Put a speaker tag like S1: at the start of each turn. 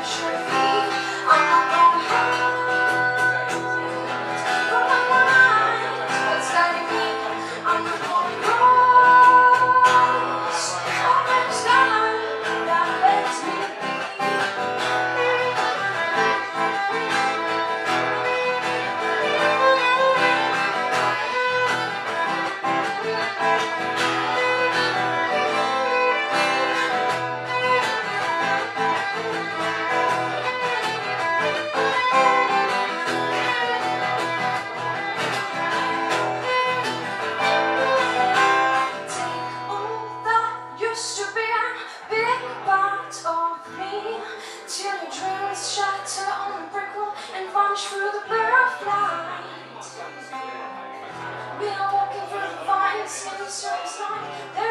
S1: Through the blur of light, we are walking through the vines in the service line.